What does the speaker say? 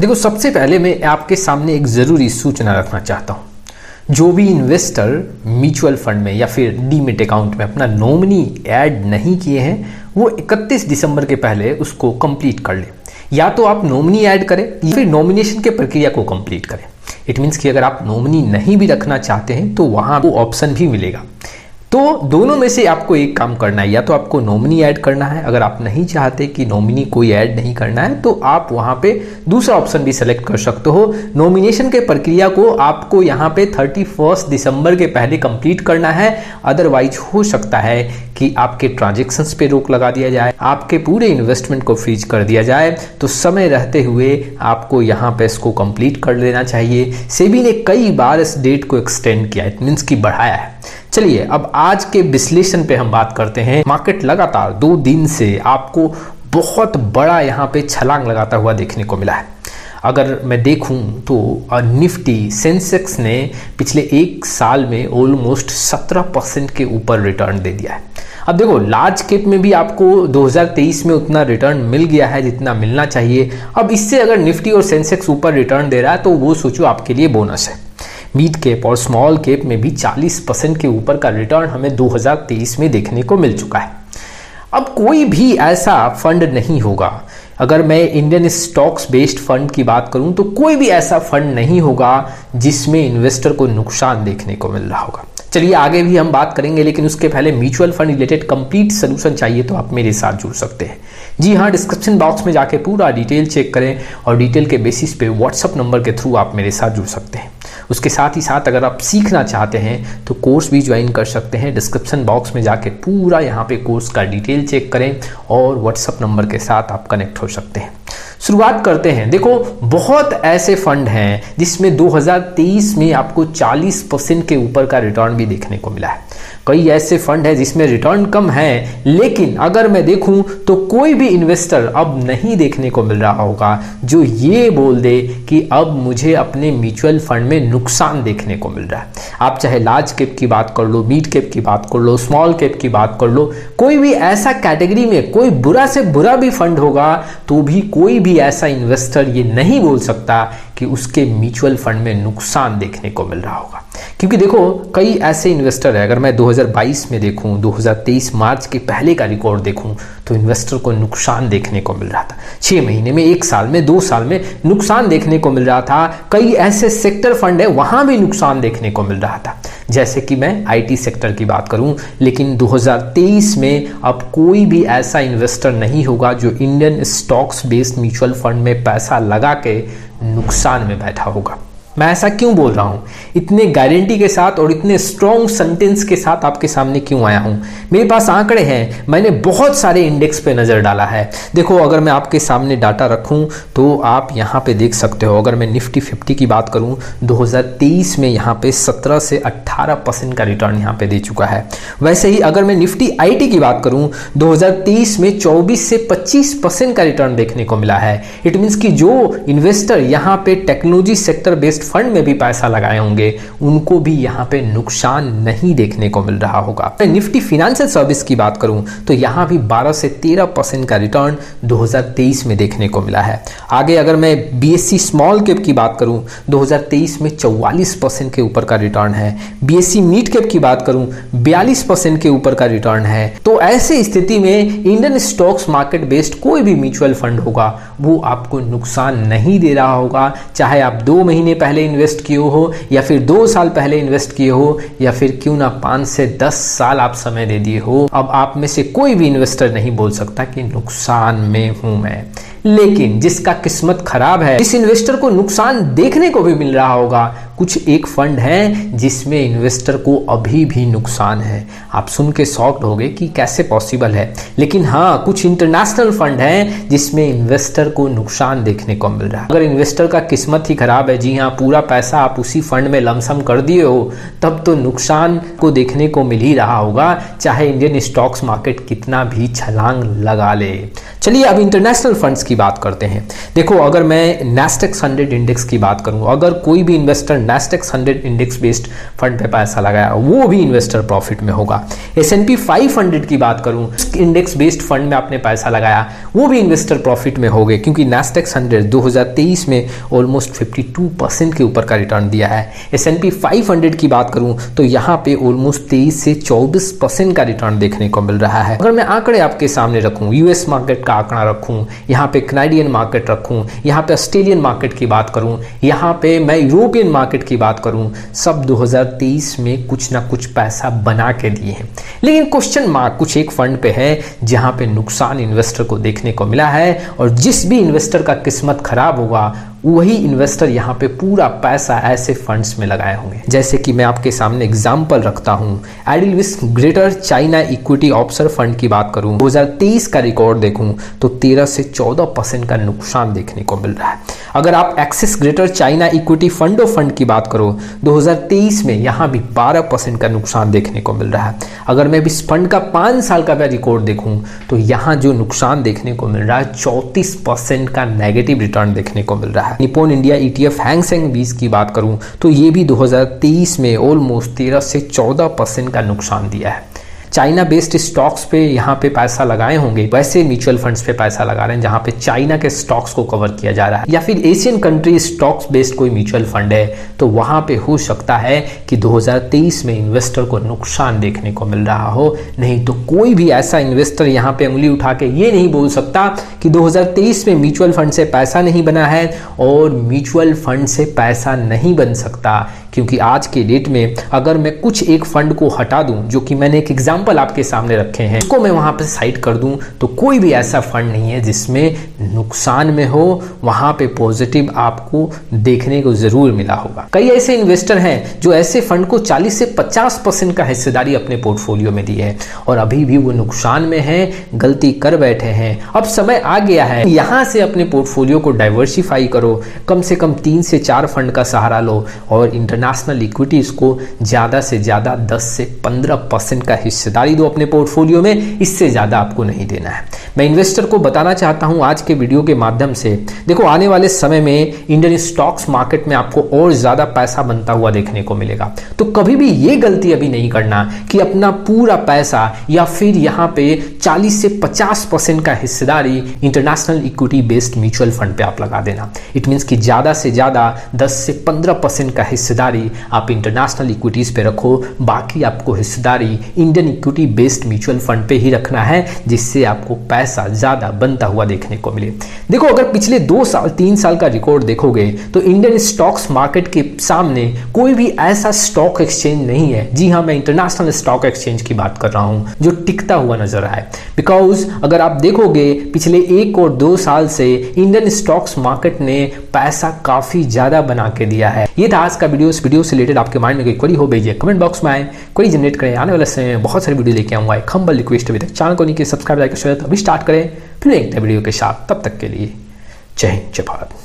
देखो, सबसे पहले मैं आपके सामने एक ज़रूरी सूचना रखना चाहता हूँ। जो भी इन्वेस्टर म्यूचुअल फंड में या फिर डीमेट अकाउंट में अपना नॉमिनी ऐड नहीं किए हैं, वो 31 दिसंबर के पहले उसको कंप्लीट कर ले। या तो आप नॉमिनी ऐड करें या फिर नॉमिनेशन के प्रक्रिया को कंप्लीट करें। इट मीन्स कि अगर आप नॉमिनी नहीं भी रखना चाहते हैं तो वहाँ वो ऑप्शन भी मिलेगा। तो दोनों में से आपको एक काम करना है, या तो आपको नॉमिनी ऐड करना है। अगर आप नहीं चाहते कि नॉमिनी कोई ऐड नहीं करना है तो आप वहाँ पे दूसरा ऑप्शन भी सेलेक्ट कर सकते हो। नॉमिनेशन के प्रक्रिया को आपको यहाँ पे 31 दिसंबर के पहले कंप्लीट करना है। अदरवाइज हो सकता है कि आपके ट्रांजेक्शन्स पे रोक लगा दिया जाए, आपके पूरे इन्वेस्टमेंट को फ्रीज कर दिया जाए। तो समय रहते हुए आपको यहाँ पे इसको कंप्लीट कर लेना चाहिए। सेबी ने कई बार इस डेट को एक्सटेंड किया, इट मीन्स कि बढ़ाया है। चलिए अब आज के विश्लेषण पे हम बात करते हैं। मार्केट लगातार 2 दिन से आपको बहुत बड़ा यहाँ पे छलांग लगाता हुआ देखने को मिला है। अगर मैं देखूं तो निफ्टी सेंसेक्स ने पिछले 1 साल में ऑलमोस्ट 17% के ऊपर रिटर्न दे दिया है। अब देखो, लार्ज कैप में भी आपको 2023 में उतना रिटर्न मिल गया है जितना मिलना चाहिए। अब इससे अगर निफ्टी और सेंसेक्स ऊपर रिटर्न दे रहा है तो वो सोचो आपके लिए बोनस है। मिड कैप और स्मॉल कैप में भी 40% के ऊपर का रिटर्न हमें 2023 में देखने को मिल चुका है। अब कोई भी ऐसा फंड नहीं होगा, अगर मैं इंडियन स्टॉक्स बेस्ड फंड की बात करूं तो कोई भी ऐसा फंड नहीं होगा जिसमें इन्वेस्टर को नुकसान देखने को मिल रहा होगा। चलिए आगे भी हम बात करेंगे, लेकिन उसके पहले mutual fund related complete solution चाहिए तो आप मेरे साथ जुड़ सकते हैं। जी हाँ, डिस्क्रिप्शन बॉक्स में जाके पूरा डिटेल चेक करें और डिटेल के बेसिस पे व्हाट्सअप नंबर के थ्रू आप मेरे साथ जुड़ सकते हैं। उसके साथ ही साथ अगर आप सीखना चाहते हैं तो कोर्स भी ज्वाइन कर सकते हैं। डिस्क्रिप्शन बॉक्स में जाके पूरा यहाँ पे कोर्स का डिटेल चेक करें और व्हाट्सअप नंबर के साथ आप कनेक्ट हो सकते हैं। शुरुआत करते हैं। देखो, बहुत ऐसे फंड हैं जिसमें 2023 में आपको 40% के ऊपर का रिटर्न भी देखने को मिला है। कई ऐसे फंड है जिसमें रिटर्न कम है, लेकिन अगर मैं देखूं तो कोई भी इन्वेस्टर अब नहीं देखने को मिल रहा होगा जो ये बोल दे कि अब मुझे अपने म्यूचुअल फंड में नुकसान देखने को मिल रहा है। आप चाहे लार्ज कैप की बात कर लो, मिड कैप की बात कर लो, स्मॉल कैप की बात कर लो, कोई भी ऐसा कैटेगरी में कोई बुरा से बुरा भी फंड होगा तो भी कोई भी ऐसा इन्वेस्टर ये नहीं बोल सकता कि उसके म्यूचुअल फंड में नुकसान देखने को मिल रहा होगा। क्योंकि देखो, कई ऐसे इन्वेस्टर है, अगर मैं 2022 में देखूं, 2023 मार्च के पहले का रिकॉर्ड देखूं तो इन्वेस्टर को नुकसान देखने को मिल रहा था। 6 महीने में, 1 साल में, 2 साल में नुकसान देखने को मिल रहा था। कई ऐसे सेक्टर फंड है वहां भी नुकसान देखने को मिल रहा था, जैसे कि मैं आईटी सेक्टर की बात करूं। लेकिन 2023 में अब कोई भी ऐसा इन्वेस्टर नहीं होगा जो Indian stocks based mutual fund में पैसा लगा के नुकसान में बैठा होगा। मैं ऐसा क्यों बोल रहा हूं, इतने गारंटी के साथ और इतने स्ट्रॉन्ग सेंटेंस के साथ आपके सामने क्यों आया हूं? मेरे पास आंकड़े हैं, मैंने बहुत सारे इंडेक्स पे नजर डाला है। देखो, अगर मैं आपके सामने डाटा रखूं तो आप यहां पे देख सकते हो। अगर मैं निफ्टी 50 की बात करूं, 2023 में यहां पे 17 से 18% का रिटर्न यहां पे दे चुका है। वैसे ही अगर मैं निफ्टी आईटी की बात करूं, 2023 में 24 से 25% का रिटर्न देखने को मिला है। इट मीन्स कि जो इन्वेस्टर यहां पे टेक्नोलॉजी सेक्टर बेस्ड फंड में भी पैसा लगाए होंगे उनको भी यहां पे नुकसान नहीं देखने को मिल रहा होगा। मैं निफ्टी फाइनेंशियल सर्विस की बात करूं तो यहां भी 12 से 13% का रिटर्न 2023 में देखने को मिला है। आगे अगर मैं बीएससी स्मॉल कैप की बात करूं, 2023 में 44% के ऊपर का रिटर्न है। बीएससी मिड कैप की बात करूं, 42% के ऊपर का रिटर्न है। तो ऐसे स्थिति में इंडियन स्टॉक्स मार्केट बेस्ड कोई भी म्यूचुअल फंड होगा वो आपको नुकसान नहीं दे रहा होगा, चाहे आप 2 महीने पहले इन्वेस्ट किए हो या फिर 2 साल पहले इन्वेस्ट किए हो या फिर क्यों ना 5 से 10 साल आप समय दे दिए हो। अब आप में से कोई भी इन्वेस्टर नहीं बोल सकता कि नुकसान में हूं मैं। लेकिन जिसका किस्मत खराब है, इस इन्वेस्टर को नुकसान देखने को भी मिल रहा होगा। कुछ एक फंड है जिसमें इन्वेस्टर को अभी भी नुकसान है। आप सुन के शॉक्ड होंगे कि कैसे पॉसिबल है, लेकिन हाँ, कुछ इंटरनेशनल फंड हैं जिसमें इन्वेस्टर को नुकसान देखने को मिल रहा है। अगर इन्वेस्टर का किस्मत ही खराब है, जी हाँ, पूरा पैसा आप उसी फंड में लमसम कर दिए हो, तब तो नुकसान को देखने को मिल ही रहा होगा, चाहे इंडियन स्टॉक्स मार्केट कितना भी छलांग लगा ले। चलिए अब इंटरनेशनल फंड्स की बात करते हैं। देखो, अगर मैं नैस्डैक 100 इंडेक्स की बात करूं, अगर कोई भी investor Nasdaq 100 index based fund पे पैसा लगाया, वो भी इन्वेस्टर प्रॉफिट में होगा। S&P 500 की बात करूं, इंडेक्स बेस्ड फंड में आपने पैसा लगाया, वो भी इन्वेस्टर प्रॉफिट में होंगे, क्योंकि नैस्डैक 100 2023 में ऑलमोस्ट 52% के ऊपर का रिटर्न दिया है। S&P 500 की बात करूं तो यहाँ पे ऑलमोस्ट 23 से 24% का रिटर्न देखने को मिल रहा है। अगर मैं आंकड़े आपके सामने रखूं, यूएस मार्केट का आंकड़ा रखूं, यहाँ पे कनाडियन मार्केट रखूं, यहाँ पे ऑस्ट्रेलियन मार्केट की बात करूं, यहाँ पे मैं यूरोपियन मार्केट की बात करूं, सब 2023 में कुछ ना कुछ पैसा बना के दिए हैं। लेकिन क्वेश्चन मार्क कुछ एक फंड पे है जहां पे नुकसान इन्वेस्टर को देखने को मिला है, और जिस भी इन्वेस्टर का किस्मत खराब होगा वही इन्वेस्टर यहाँ पे पूरा पैसा ऐसे फंड्स में लगाए होंगे। जैसे कि मैं आपके सामने एग्जांपल रखता हूँ, Edelweiss greater China equity option fund की बात करूँ, 2023 का रिकॉर्ड देखूँ तो 13 से 14% का नुकसान देखने को मिल रहा है। अगर आप Axis greater China equity fund of fund की बात करो, 2023 में यहाँ भी 12% का नुकसान देखने को मिल रहा है। अगर मैं इस फंड का 5 साल का रिकॉर्ड देखूँ तो यहाँ जो नुकसान देखने को मिल रहा है 34% का नेगेटिव रिटर्न देखने को मिल रहा है। Nippon India ETF Hang Seng 20 की बात करूं तो ये भी 2023 में ऑलमोस्ट 13 से 14% का नुकसान दिया है। चाइना बेस्ड स्टॉक्स पे यहाँ पे पैसा लगाए होंगे, वैसे म्यूचुअल फंड्स पे पैसा लगा रहे हैं जहाँ पे चाइना के स्टॉक्स को कवर किया जा रहा है, या फिर एशियन कंट्री स्टॉक्स बेस्ड कोई म्यूचुअल फंड है तो वहाँ पे हो सकता है कि 2023 में इन्वेस्टर को नुकसान देखने को मिल रहा हो। नहीं तो कोई भी ऐसा इन्वेस्टर यहाँ पे उंगली उठा के ये नहीं बोल सकता कि 2023 में म्यूचुअल फंड से पैसा नहीं बना है और म्यूचुअल फंड से पैसा नहीं बन सकता, क्योंकि आज के डेट में अगर मैं कुछ एक फंड को हटा दूं, जो कि मैंने एक एग्जांपल आपके सामने रखे हैं, उसको मैं वहां पे साइड कर दूं तो कोई भी ऐसा फंड नहीं है जिसमें नुकसान में हो, वहां पे पॉजिटिव आपको देखने को जरूर मिला होगा। कई ऐसे इन्वेस्टर हैं जो ऐसे फंड को 40 से 50% का हिस्सेदारी अपने पोर्टफोलियो में दी है और अभी भी वो नुकसान में है, गलती कर बैठे हैं। अब समय आ गया है यहां से अपने पोर्टफोलियो को डाइवर्सिफाई करो, कम से कम 3 से 4 फंड का सहारा लो और इंटरनेशनल इक्विटीज को ज्यादा से ज्यादा 10 से 15% का हिस्सेदारी दो अपने पोर्टफोलियो में, इससे ज्यादा आपको नहीं देना है। मैं इन्वेस्टर को बताना चाहता हूं आज के वीडियो के माध्यम से, देखो आने वाले समय में इंडियन स्टॉक्स मार्केट में आपको और ज्यादा पैसा बनता हुआ देखने को मिलेगा, तो कभी भी ये गलती अभी नहीं करना कि अपना पूरा पैसा या फिर यहाँ पे 40 से 50% का हिस्सेदारी international equity based mutual fund पे आप लगा देना। इट मीन्स कि ज्यादा से ज्यादा 10 से 15% का हिस्सेदारी आप इंटरनेशनल इक्विटीज पे रखो, बाकी आपको हिस्सेदारी Indian equity based mutual fund पे ही रखना है, जिससे आपको पैसा ज्यादा बनता हुआ देखने को मिले। देखो अगर पिछले 2 साल 3 साल का रिकॉर्ड देखोगे तो इंडियन स्टॉक्स मार्केट के सामने कोई भी ऐसा स्टॉक एक्सचेंज नहीं है, जी हाँ मैं इंटरनेशनल स्टॉक एक्सचेंज की बात कर रहा हूं, जो टिकता हुआ नजर आए। बिकॉज अगर आप देखोगे पिछले 1 और 2 साल से इंडियन स्टॉक्स मार्केट ने पैसा काफी ज्यादा बना के दिया है। ये था आज का वीडियो। इस वीडियो से रिलेटेड आपके माइंड में कोई क्वेरी हो भेजिए कमेंट बॉक्स में आए, क्वेरी जनरेट करें। आने वाले समय में बहुत सारी वीडियो लेके आऊंगा। एक हम्बल रिक्वेस्ट अभी तक चैनल को नहीं किया सब्सक्राइब लाइक शेयर अभी स्टार्ट करें, फिर एक नए वीडियो के साथ। तब तक के लिए जय हिंद जय भारत।